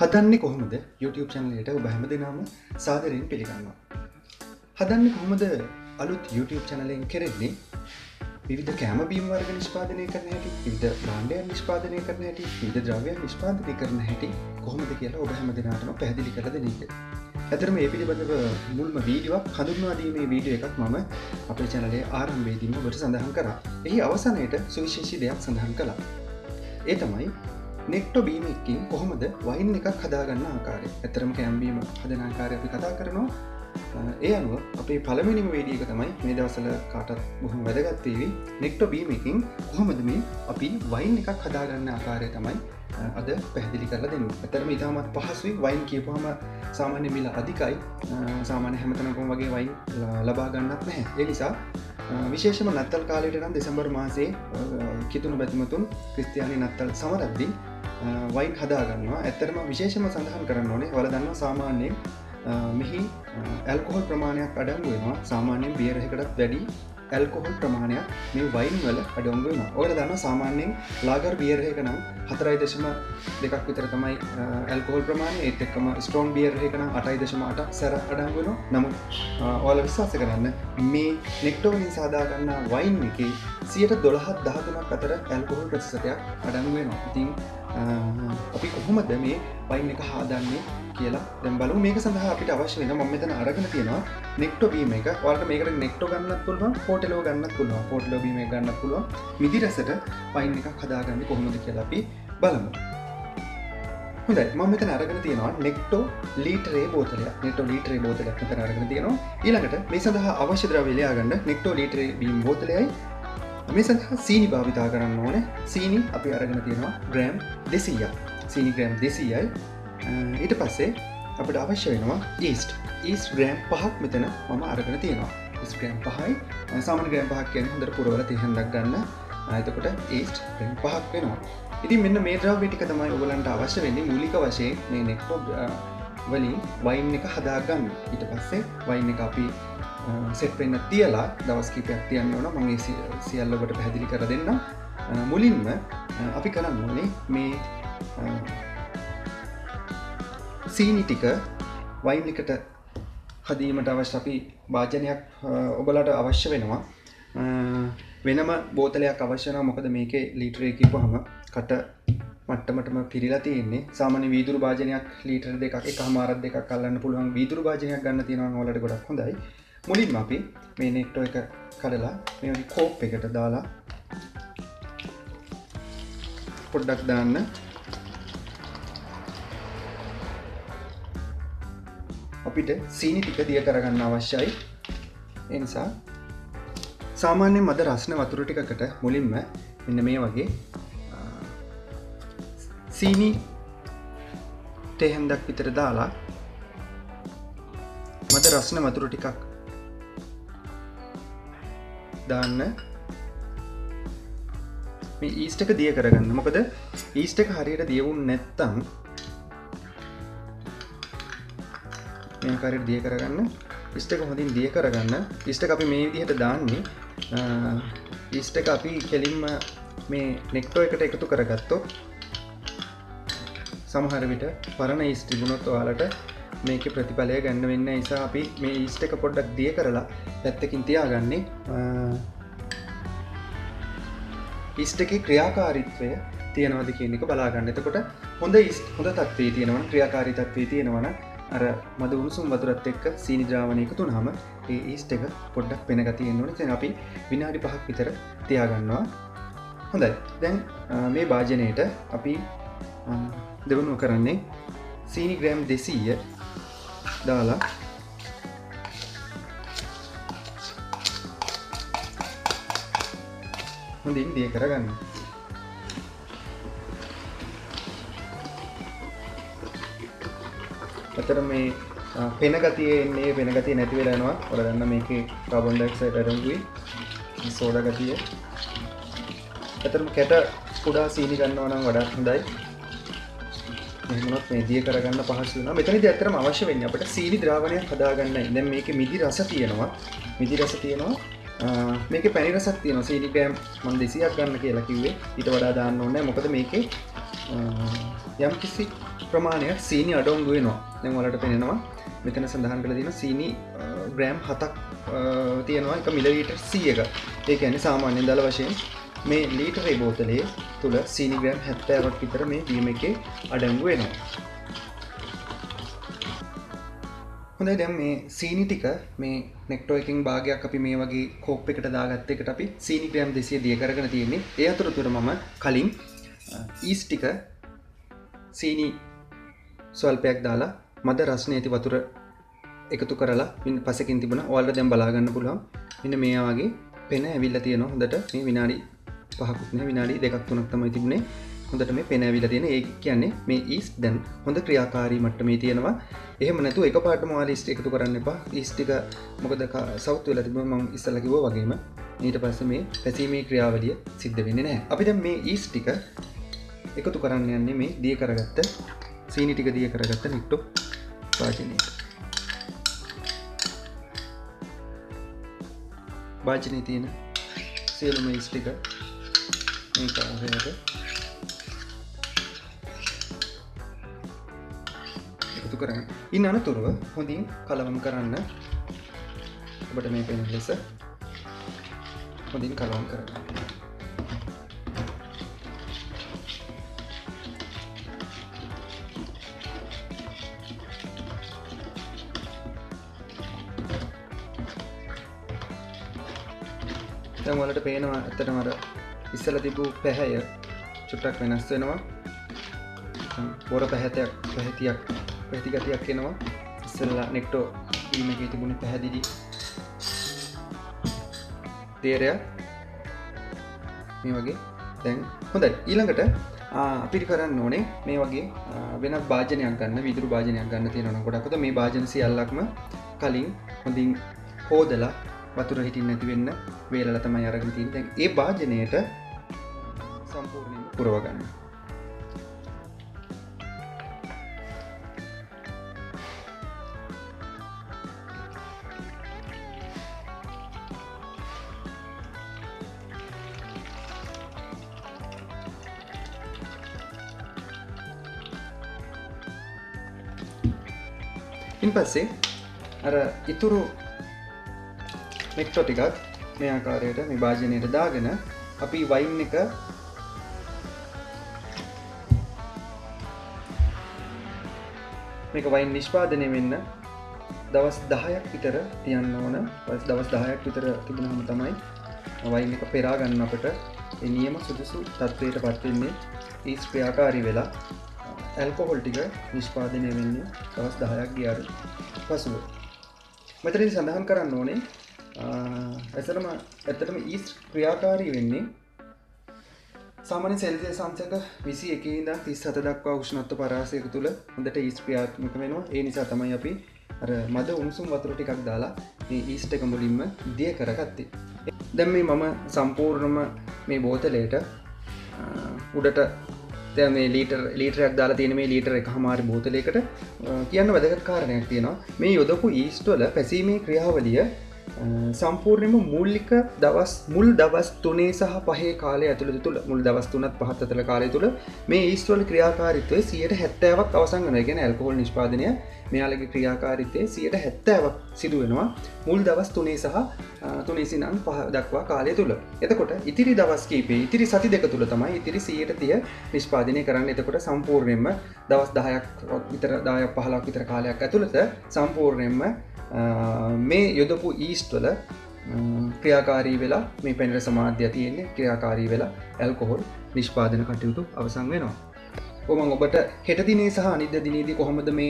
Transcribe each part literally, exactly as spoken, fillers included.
හදන්නේ කොහොමද YouTube channel එකට ඔබ හැමදෙනාම සාදරයෙන් පිළිගන්නවා. හදන්නේ කොහොමද අලුත් YouTube channel එකෙන් කරන්නේ විවිධ කැම බීම් වර්ග නිෂ්පාදනය කරන හැටි, විවිධ භාණ්ඩයන් නිෂ්පාදනය කරන හැටි, විවිධ ද්‍රව්‍යයන් නිෂ්පාදනය කරන හැටි කොහොමද කියලා ඔබ හැමදෙනාටම පැහැදිලි කරලා දෙන එක. ඇත්තටම මේ පිළිබඳව මුල්ම වීඩියෝවක් හඳුන්වා දීමේ වීඩියෝ එකක් මම අපේ channel එකේ ආරම්භයේදීම ඔබට සඳහන් කරා. එහි අවසානයේට සුවිශේෂී දෙයක් සඳහන් කළා. ඒ තමයි Necto beam එකකින් කොහොමද වයින් එකක් හදාගන්න ආකාරය. ඇත්තටම කැම් බීම හදන ආකාරය අපි කතා කරනවා. ඒ අනුව අපේ පළවෙනිම වීඩියෝ එක තමයි මේ දවස්වල කාටත් බොහොම වැදගත් වේවි. Necto beam එකකින් කොහොමද මේ අපි වයින් එකක් හදාගන්න ආකාරය තමයි අද පැහැදිලි කරලා දෙන්නේ. ඇත්තටම ඉතාමත් පහසුයි. වයින් කියපුවම සාමාන්‍ය මිල අධිකයි. සාමාන්‍ය හැමතැනකම වගේ වයින් ලබා ගන්නත් නැහැ. ඒ නිසා විශේෂම නත්තල් කාලයට නම් දෙසැම්බර් මාසයේ කිතුණු බැතිමතුන් ක්‍රිස්තියානි නත්තල් සමරද්දී වයින් හදා ගන්නවා. ඇත්තටම විශේෂම සඳහන් කරන්න ඕනේ ඔයාලා දන්නවා සාමාන්‍යයෙන් මෙහි ඇල්කොහොල් ප්‍රමාණයක් අඩංගු වෙනවා. සාමාන්‍යයෙන් බියර් එකකටත් වැඩි ඇල්කොහොල් ප්‍රමාණයක් මේ වයින් වල අඩංගු වෙනවා. ඔයාලා දන්නවා සාමාන්‍යයෙන් ලාගර් බියර් එක නම් හතරයි දශම දෙකක් විතර තමයි ඇල්කොහොල් ප්‍රමාණය. ඒත් එක්කම ස්ට්‍රෝං බියර් එක නම් අටයි දශම අටක් සැර අඩංගු වෙනවා. නමුත් ඔයාලා විශ්වාස කරන්න මේ Necto වලින් සාදා ගන්නා වයින් එකේ සියයට දොළහ දහතුනක් අතර ඇල්කොහොල් ප්‍රතිශතයක් අඩංගු වෙනවා. ඉතින් අපි කොහොමද මේ වයින් එක හදන්නේ කියලා දැන් බලමු. මේක සඳහා අපිට අවශ්‍ය වෙන මම මෙතන අරගෙන තියෙනවා Necto beam එක. ඔයාලට මේකට Necto ගන්නත් පුළුවන්, Portelo ගන්නත් පුළුවන්. Portelo beam එක ගන්නත් පුළුවන්. මිදි රසට වයින් එකක් හදාගන්නේ කොහොමද කියලා අපි බලමු. හොඳයි, මම මෙතන අරගෙන තියෙනවා Necto ලීටරේ බෝතලයක්. Necto ලීටරේ බෝතලයක් මෙතන අරගෙන තියෙනවා. ඊළඟට මේ සඳහා අවශ්‍ය ද්‍රව්‍ය ලියා ගන්න Necto ලීටරේ beam බෝතලයයි. මේ සඳහා සීනි භාවිතා කරන්න ඕනේ. සීනි අපි අරගෙන තියෙනවා ග්‍රෑම් දෙසීයක්. සීනි ග්‍රෑම් දෙසීයයි. ඊට පස්සේ අපිට අවශ්‍ය වෙනවා ඊස්ට්. ඊස්ට් ග්‍රෑම් පහක් මෙතන මම අරගෙන තියෙනවා. ඊස්ට් ග්‍රෑම් පහයි. සාමාන්‍ය ග්‍රෑම් පහක් කියන්නේ හොඳට පුරවලා තියන්නක් ගන්න. එතකොට ඊස්ට් ග්‍රෑම් පහක් වෙනවා. ඉතින් මෙන්න මේ ද්‍රව්‍ය ටික තමයි ඔයගලන්ට අවශ්‍ය වෙන්නේ මූලික වශයෙන් මේ Necto වලින් වයින් එක හදාගන්න. ඊට පස්සේ වයින් එක අපි සෙට් වෙන්න තියලා දවස් කිහිපයක් තියන්න ඕන. මම මේ සියල්ල ඔබට පැහැදිලි කර දෙන්නම්. මුලින්ම අපි කරන්න ඕනේ මේ සීනි ටික වයින් එකට හදීමට අවශ්‍ය අපි වාජනයක් ඔබලට අවශ්‍ය වෙනවා. වෙනම බෝතලයක් අවශ්‍ය වෙනවා. මොකද මේකේ ලීටර එක කිව්වහම කට මට්ටමටම පිරීලා තියෙන්නේ. සාමාන්‍ය වීදුරු වාජනයක් ලීටර දෙකක් එකමාරක් දෙකක් අල්ලන්න පුළුවන් වීදුරු වාජනයක් ගන්න තියෙනවා නම් ඔයාලට ගොඩක් හොඳයි. මුලින්ම අපි මේ Necto එක කඩලා මේ වගේ කෝප් එකට දාලා පොඩ්ඩක් දාන්න. අපිට සීනි ටික දිය කරගන්න අවශ්‍යයි. ඒ නිසා සාමාන්‍යයෙන් මද රස්න වතුර ටිකකට මුලින්ම මෙන්න මේ වගේ සීනි තේ හැන්දක් විතර දාලා මද රස්න වතුර ටිකක් දාන්න මේ ඊස්ට් එක දිය කරගන්න. මොකද ඊස්ට් එක හරියට දිය වුනේ නැත්තම් මේ ආකාරයට දිය කරගන්න. ඊස්ට් එක හොඳින් දිය කරගන්න. ඊස්ට් එක අපි මේ විදිහට දාන්නේ ඊස්ට් එක අපි කෙලින්ම මේ Necto එකට එකතු කරගත්තොත් සමහර විට පරණ ඊස්ට් තිබුණොත් ඔයාලට මේකේ ප්‍රතිඵලය ගන්න වෙන්නේ නැහැ. නිසා අපි මේ ඊස්ට් එක පොඩ්ඩක් දිය කරලා පැත්තකින් තියාගන්නේ. ඊස්ට් එකේ ක්‍රියාකාරීත්වය තියෙනවද කියන එක බලා ගන්න. එතකොට හොඳ ඊස්ට් හොඳ තත්ත්වයේ තියෙනවනම් ක්‍රියාකාරී තත්ත්වයේ තියෙනවනම් අර මද උණුසුම් වතුරත් එක්ක සීනි ද්‍රාවණය එකතු වුනහම ඒ ඊස්ට් එක පොඩ්ඩක් වෙන ගතිය එන්න ඕනේ. දැන් අපි විනාඩි පහක් විතර තියාගන්නවා. හොඳයි. දැන් මේ භාජනයේට අපි දෙවනුව කරන්නේ සීනි ග්‍රෑම් දෙසීය දාලා හොඳින් දිය කරගන්න. අතර මේ පෙන ගතිය එන්නේ පෙන ගතිය නැති වෙලා යනවා. ඔයාලා දන්න මේකේ කාබන් ඩයොක්සයිඩ් අඩංගුයි. සෝඩා ගතිය. අතරම කැට කුඩා සීනි ගන්නවා නම් වඩා හොඳයි. එහෙමනොත් මේ දිය කරගන්න පහසු වෙනවා. මෙතනදී ඇත්තටම අවශ්‍ය වෙන්නේ අපිට සීනි ද්‍රාවණයක් හදාගන්නයි. දැන් මේකේ මිදි රස තියෙනවා. මිදි රස තියෙනවා. මේකේ පැණි රසක් තියෙනවා. සීනි ග්‍රෑම් මම දෙසීයක් ගන්න කියලා කිව්වේ. ඊට වඩා දාන්න ඕනේ නැහැ. මොකද මේකේ යම් කිසි ප්‍රමාණයක් සීනි අඩංගු වෙනවා. දැන් ඔයාලට පේනවා මෙතන සඳහන් කරලා තියෙනවා සීනි ග්‍රෑම් හතක් තියෙනවා එක මිලිලීටර් සීයක. ඒ කියන්නේ සාමාන්‍යයෙන් දල වශයෙන් මේ ලීටරේ බෝතලේ තුල සීනි ග්‍රෑම් හැත්තෑවක් විතර මේ බීම් එකේ අඩංගු වෙනවා. හොඳයි දැන් මේ සීනි ටික මේ නෙක්ටෝ එකකින් භාගයක් අපි මේ වගේ කෝප් එකට දාගත්ත එකට අපි සීනි ග්‍රෑම් දෙසිය දිය කරගෙන තියෙන්නේ. ඒ අතරතුර මම කලින් ඊස් ටික සීනි ස්වල්පයක් දාලා මද රස්නේ ඇති වතුර එකතු කරලා මෙන්න පසකින් තිබුණා. ඔයාලට දැන් බලා ගන්න පුළුවන්. මෙන්න මේ වගේ පෙන ඇවිල්ලා තියෙනවා. හොඳට මේ විනාඩි පහකුත් නේ විනාඩි දෙකක් තුනක් තමයි තිබුණේ. හොඳට මේ පෙන ඇවිල්ලා තියෙන. ඒ කියන්නේ මේ ඊස්ට් දැන් හොඳ ක්‍රියාකාරී මට්ටමේ තියෙනවා. එහෙම නැතුව එකපාරටම ඔයාලා ඊස්ට් එකතු කරන්න එපා. ඊස්ට් ටික මොකද සවුත් වෙලා තිබුණා මම ඉස්සලා කිව්වා වගේම. ඊට පස්සේ මේ පැසීමේ ක්‍රියාවලිය සිද්ධ වෙන්නේ නැහැ. අපි දැන් මේ ඊස්ට් ටික එකතු කරන්න යන්නේ මේ දිය කරගත්ත සීනි ටික දිය කරගත්ත නෙක්ටෝ වාජනයට. වාජනයේ තියෙන සියලුම ඊස් ටික මේ කාරයට එකතු කරගන්න. ඉන් අනතුරුව හොඳින් කලවම් කරන්න. ඔබට මේ පෙනෙන ලෙස හොඳින් කලවම් කරගන්න. දැන් වලට පේනවා ඇත්තටම අර ඉස්සලා තිබු පැහැය චුට්ටක් වෙනස් වෙනවා. පොර පැහැතයක් පැහැතියක් පැහැති ගතියක් එනවා. ඉස්සලා නෙක්ටෝ බීම් එකේ තිබුණේ පැහැදිලි තේරයක් මේ වගේ. දැන් හොඳයි ඊළඟට අපිට කරන්න ඕනේ මේ වගේ වෙනත් භාජනයක් ගන්න විදුරු භාජනයක් ගන්න තියෙනවා නම් ගොඩක් අත මේ භාජන සියල්ලක්ම කලින් හොඳින් හොදලා වතුර හිටින්න නැති වෙන්න වේලලා තමයි අරගෙන තියෙන්නේ. දැන් ඒ භාජනයට සම්පූර්ණයෙන්ම පුරව ගන්න. ඉන් පස්සේ අර ඉතුරු නෙක්ටෝ ටිකක් මේ ආකාරයට මේ භාජනයට දාගෙන අපි වයින් එක මේක වයින් නිෂ්පාදනය වෙන්න දවස් දහයක් විතර තියන්න ඕන. දවස් දහයක් විතර තිබුණාම තමයි වයින් එක පෙරා ගන්න අපිට ඒ නියම සුදුසු තත්ත්වයට පත් වෙන්නේ. ඊස් ක්‍රියාකාරී වෙලා ඇල්කොහොල් ටික නිෂ්පාදනය වෙන්නේ දවස් දහයක් ගියාට පසුව. මෙතනදී සඳහන් කරන්න ඕනේ ඇසටම ඇත්තටම ඊස්ට් ක්‍රියාකාරී වෙන්නේ සාමාන්‍ය සෙල්සියස් අංශක විසි එකේ ඉඳන් තිස් හත දක්වා උෂ්ණත්ව පරාසයක තුල හොඳට ඊස්ට් ක්‍රියාත්මක වෙනවා. ඒ නිසා තමයි අපි අර මද උණුසුම් වතුර ටිකක් දාලා මේ ඊස්ට් එක මුලින්ම දිය කරගත්තේ. දැන් මේ මම සම්පූර්ණම මේ බෝතලයට උඩට දැන් මේ ලීටර් ලීටරයක් දාලා තියෙන මේ ලීටර් එකමාර බෝතලයකට කියන්න වැදගත් කාරණයක් තියෙනවා. මේ යොදපු ඊස්ට් වල පැසීමේ ක්‍රියාවලිය සම්පූර්ණයෙන්ම මූලික දවස් මුල් දවස් තුනේ සහ පහේ කාලය ඇතුළත තුල මුල් දවස් තුනත් පහත් අතර කාලය තුල මේ ඊස්ට් වල ක්‍රියාකාරීත්වය සියයට හැත්තෑවක් අවසන් වෙනවා. ඒ කියන්නේ ඇල්කොහොල් නිෂ්පාදනය මෙයාලගේ ක්‍රියාකාරීත්වයේ සියයට හැත්තෑවක් සිදු වෙනවා මුල් දවස් තුනේ සහ තුනේ සිනම් පහ දක්වා කාලය තුල. එතකොට ඉතිරි දවස් කීපේ ඉතිරි සති දෙක තුල තමයි ඉතිරි සියයට තිහ නිෂ්පාදනය කරන්නේ. එතකොට සම්පූර්ණයෙන්ම දවස් දහයක් විතර දහයක් පහළොවක් විතර කාලයක් ඇතුළත සම්පූර්ණයෙන්ම මේ යොදපු ඊස්ට් වල ක්‍රියාකාරී වෙලා මේ පෙනර සමාධ්‍ය තියෙන්නේ ක්‍රියාකාරී වෙලා ඇල්කොහොල් නිෂ්පාදන කටයුතු අවසන් වෙනවා. කොහොම ඔබට හෙට දිනේ සහ අනිද්දා දිනේදී කොහොමද මේ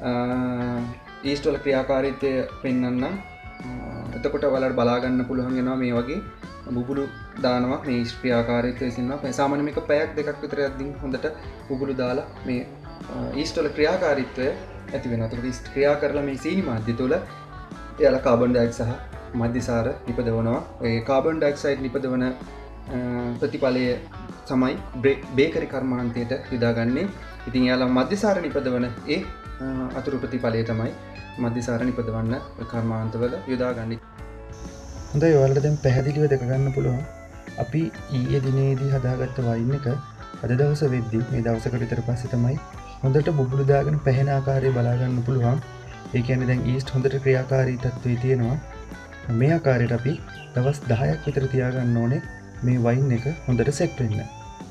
ඊස්ට් වල ක්‍රියාකාරීත්වය පෙන්වන්නම්. එතකොට ඔයාලට බලා ගන්න පුළුවන් වෙනවා මේ වගේ බුබුලු දානවා මේ ඊස්ට් ක්‍රියාකාරීත්වය සින්නවා. සාමාන්‍යයෙන් මේක පැයක් දෙකක් විතර යද්දී හොඳට බුබුලු දාලා මේ ඊස්ට් වල ක්‍රියාකාරීත්වය ඇති වෙනවා. ඒකට ඊස්ට් ක්‍රියා කරලා මේ සීනි මාධ්‍ය තුළ එයාලා කාබන් ඩයොක්සයිඩ් සහ මධ්‍යසාර නිපදවනවා. ඒ කාබන් ඩයොක්සයිඩ් නිපදවන ප්‍රතිඵලය තමයි බේකරි කර්මාන්තයට යොදාගන්නේ. ඉතින් එයාලා මධ්‍යසාර නිපදවන ඒ අතුරු ප්‍රතිඵලය තමයි මධ්‍යසාර නිපදවන්න කර්මාන්තවල යොදාගන්නේ. හොඳයි ඔයාලට දැන් පැහැදිලිව දැක ගන්න පුළුවන් අපි ඊයේ දිනේදී හදාගත්ත වයින් එක අද දවස වෙද්දී මේ දවසකට විතර පස්සේ තමයි හොඳට බුබුලු දාගෙන පැහෙන ආකාරය බලා ගන්න පුළුවන්. ඒ කියන්නේ දැන් ඊස්ට් හොඳට ක්‍රියාකාරී තත්ත්වයේ තියෙනවා. මේ ආකාරයට අපි දවස් දහයක් විතර තියාගන්න ඕනේ මේ වයින් එක හොඳට සෙට් වෙන්න.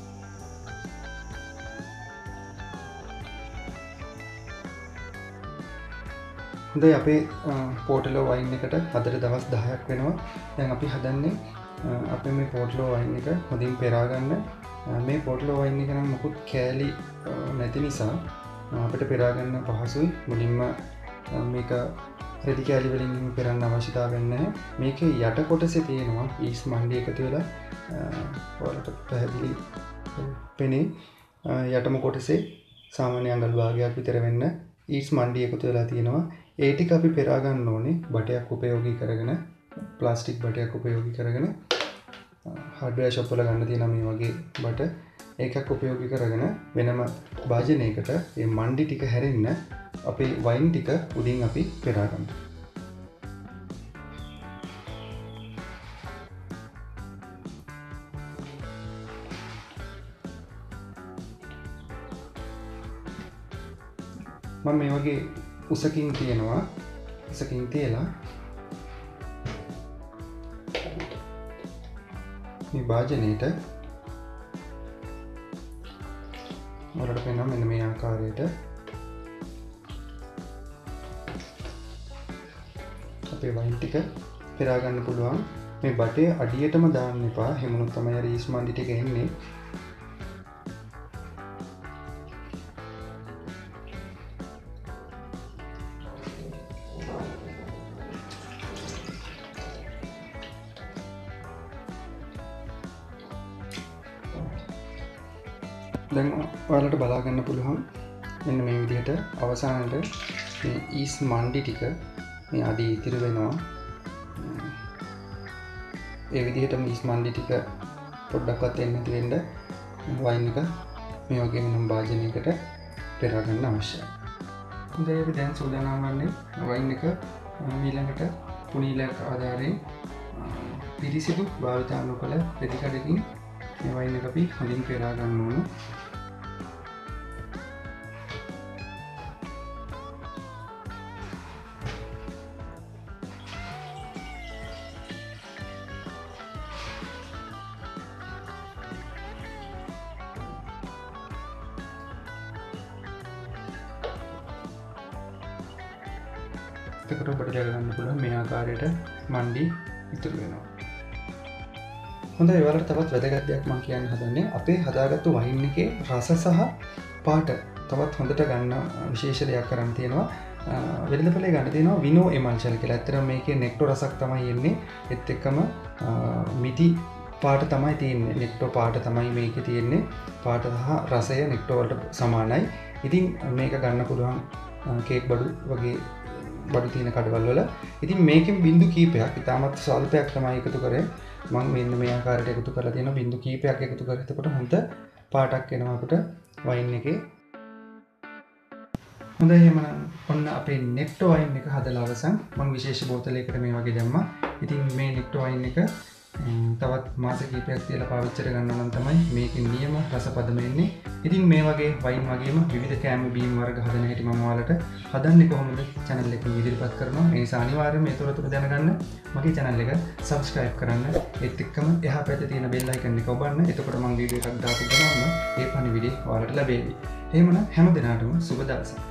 හොඳයි අපේ පෝටලෝ වයින් එකට අදට දවස් දහයක් වෙනවා. දැන් අපි හදන්නේ අපේ මේ පෝටලෝ වයින් එක හොඳින් පෙරා ගන්න. මේ පෝටලෝ වයින් එක නම් මොකුත් කෑලි නැති නිසා අපිට පෙරා ගන්න පහසුයි. මුලින්ම මේක රෙදි කෑලි වලින් පෙරන්න අවශ්‍යතාවයක් නැහැ. මේකේ යට කොටසේ තියෙනවා ඊස් මණ්ඩි එකතු වෙලා ඔයාලට පැහැදිලි පෙනේ. යටම කොටසේ සාමාන්‍ය අඟල් භාගයක් විතර වෙන්න ඊස් මණ්ඩි එකතු වෙලා තියෙනවා. ඒ ටික අපි පෙරා ගන්න ඕනේ බටයක් උපයෝගී කරගෙන, ප්ලාස්ටික් බටයක් උපයෝගී කරගෙන. හાર્ඩ්වෙයාර් ෂොප් වල ගන්න තියෙන මේ වගේ බට ඒකක් උපයෝගී කරගෙන වෙනම භාජනයකට මේ මණ්ඩි ටික හැරෙන්න අපේ වයින් ටික උඩින් අපි පෙරා ගන්නවා. මම මේ වගේ උසකින් තියෙනවා. උසකින් තියලා මේ භාජනයේට වලට පෙන්නන මෙන්න මේ ආකාරයට අපේ වයින් ටික පෙරා ගන්න පුළුවන්. මේ බටේ අඩියටම දාන්න එපා. එහෙමනොත් තමයි අර ඊස් මණ්ඩි ටික එන්නේ. දැන් ඔයාලට බලා ගන්න පුළුවන් මෙන්න මේ විදිහට අවසානයේ මේ ඊස් මණ්ඩි ටික මේ අඩිය ඉතිරි වෙනවා. ඒ විදිහට මේ ඊස් මණ්ඩි ටික පොඩ්ඩක්වත් එන්නේ නැති වෙන්න වයින් එක මේ වගේ වෙනම භාජනයකට පෙරා ගන්න අවශ්‍යයි. හොඳයි අපි දැන් සූදානම් වන්නේ වයින් එක ඊළඟට පුනීලක ආධාරයෙන් පිරිසිදු භාවිතා නොකළ රෙදි කඩකින් මේ වයින් එක අපි හොඳින් පෙරා ගන්න ඕන. එතකොට ඔබට දැනගන්න පුළුවන් මේ ආකාරයට මණ්ඩි ඉතුරු වෙනවා. හොඳයි ඔයාලට තවත් වැදගත් දෙයක් මම කියන්න හදන්නේ අපේ හදාගත්තු වයින් එකේ රස සහ පාට තවත් හොඳට ගන්න විශේෂ දෙයක් කරන් තියෙනවා. වෙළඳපොලේ ගන්න තියෙනවා විනෝ එමල්ෂල් කියලා. ඇත්තටම මේකේ නෙක්ටෝ රසක් තමයි එන්නේ. ඒත් එක්කම මිටි පාට තමයි තියෙන්නේ. නෙක්ටෝ පාට තමයි මේකේ තියෙන්නේ. පාට සහ රසය නෙක්ටෝ වලට සමානයි. ඉතින් මේක ගන්න පුළුවන් කේක් බඩු වගේ බඩු තියෙන කඩවල වල. ඉතින් මේකෙන් බින්දු කීපයක් ඉතාමත් ස්වල්පයක් තමයි එකතු කරේ. මම මෙන්න මේ ආකාරයට එකතු කරලා තියෙනවා. බින්දු කීපයක් එකතු කරලා එතකොට හොඳ පාටක් එනවා අපිට වයින් එකේ. හොඳයි එහෙනම් ඔන්න අපේ නෙක්ටෝ වයින් එක හදලා අවසන්. මම විශේෂ බෝතලයකට මේ වගේ දැම්මා. ඉතින් මේ නෙක්ටෝ වයින් එක තවත් මාස කිහිපයක් තියලා පාවිච්චි කරගන්න නම් තමයි මේකේ නියම රස පදම එන්නේ. ඉතින් මේ වගේ වයින් වගේම විවිධ කෑම බීම් වර්ග හදන හැටි මම ඔයාලට හදන්නේ කොහොමද channel එකෙන් ඉදිරිපත් කරනවා. ඒ නිසා අනිවාර්යයෙන්ම ඒ තොරතුරු දැනගන්න මගේ channel එක subscribe කරන්න. ඒත් එක්කම එහා පැත්තේ තියෙන bell icon එක ඔබන්න. එතකොට මම වීඩියෝ එකක් දාපු ගමන් ඒ පණිවිඩය ඔයාලට ලැබෙවි. එහෙමනම් හැම දිනකටම සුබ දවසක්.